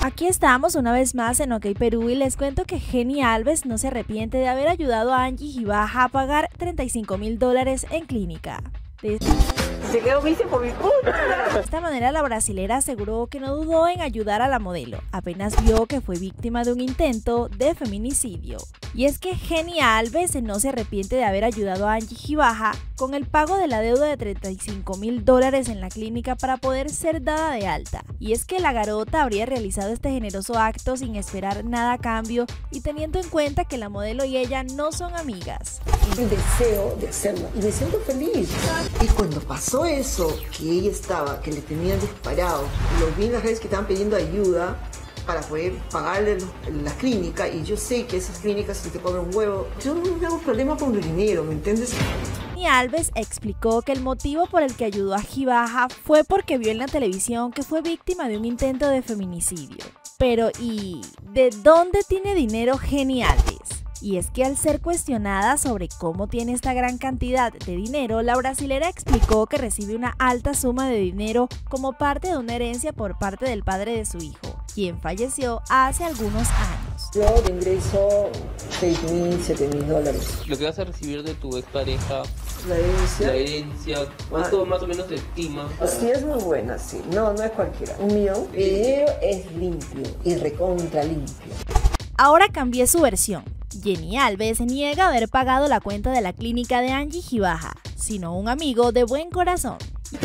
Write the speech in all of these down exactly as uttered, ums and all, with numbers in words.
Aquí estamos una vez más en OK Perú y les cuento que Jenny Alves no se arrepiente de haber ayudado a Angie Gibaja a pagar treinta y cinco mil dólares en clínica. De Se quedó vicio por mi culpa. De esta manera la brasilera aseguró que no dudó en ayudar a la modelo, apenas vio que fue víctima de un intento de feminicidio. Y es que Jenny Alves no se arrepiente de haber ayudado a Angie Gibaja con el pago de la deuda de treinta y cinco mil dólares en la clínica para poder ser dada de alta. Y es que la garota habría realizado este generoso acto sin esperar nada a cambio y teniendo en cuenta que la modelo y ella no son amigas. El deseo de hacerlo y me siento feliz. Y cuando pasó eso, que ella estaba, que le tenían disparado, lo vi en las redes que estaban pidiendo ayuda para poder pagarle las clínicas, y yo sé que esas clínicas si te cobran un huevo, yo no tengo problema con el dinero, ¿me entiendes? Y Alves explicó que el motivo por el que ayudó a Gibaja fue porque vio en la televisión que fue víctima de un intento de feminicidio. Pero ¿y de dónde tiene dinero Jenny Alves? Y es que al ser cuestionada sobre cómo tiene esta gran cantidad de dinero, la brasilera explicó que recibe una alta suma de dinero como parte de una herencia por parte del padre de su hijo, quien falleció hace algunos años. Yo de ingreso seis mil, siete mil dólares. Lo que vas a recibir de tu expareja, La herencia. la herencia, ¿cuánto ah. más o menos te estima? Sí, es muy buena, sí. No, no es cualquiera. Un millón. El dinero es limpio y recontra limpio. Ahora cambié su versión. Jenny Alves niega haber pagado la cuenta de la clínica de Angie Gibaja, sino un amigo de buen corazón.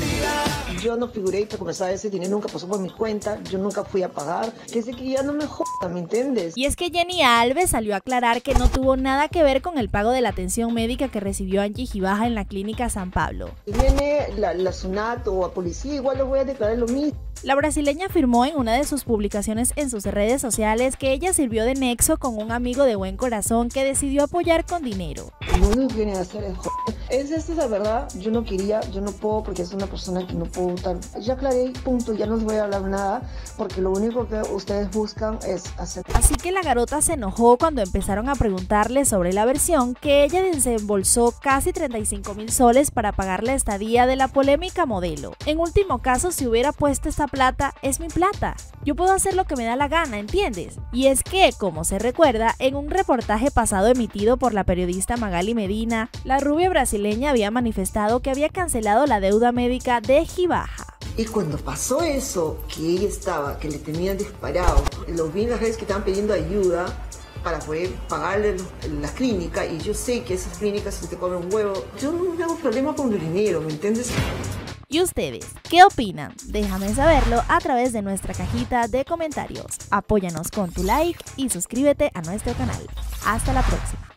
Yo no figuré que comenzaba ese dinero, nunca pasó por mi cuenta, yo nunca fui a pagar, que sé que ya no me joda, ¿me entiendes? Y es que Jenny Alves salió a aclarar que no tuvo nada que ver con el pago de la atención médica que recibió Angie Gibaja en la clínica San Pablo. Si viene la, la SUNAT o a policía, igual les voy a declarar lo mismo. La brasileña afirmó en una de sus publicaciones en sus redes sociales que ella sirvió de nexo con un amigo de buen corazón que decidió apoyar con dinero. Lo único que viene a hacer es joder. Es esta es la verdad, yo no quería, yo no puedo porque es una persona que no puedo estar. Ya aclaré, punto, ya no les voy a hablar nada porque lo único que ustedes buscan es hacer. Así que la garota se enojó cuando empezaron a preguntarle sobre la versión que ella desembolsó casi treinta y cinco mil soles para pagar la estadía de la polémica modelo. En último caso, si hubiera puesto esta plata, es mi plata. Yo puedo hacer lo que me da la gana, ¿entiendes? Y es que, como se recuerda, en un reportaje pasado emitido por la periodista Magali Medina, la rubia brasileña había manifestado que había cancelado la deuda médica de Gibaja. Y cuando pasó eso, que ella estaba, que le tenían disparado, lo vi en las redes que estaban pidiendo ayuda para poder pagarle las clínicas, y yo sé que esas clínicas si te cobran un huevo, yo no tengo problema con el dinero, ¿me entiendes? ¿Y ustedes qué opinan? Déjame saberlo a través de nuestra cajita de comentarios. Apóyanos con tu like y suscríbete a nuestro canal. Hasta la próxima.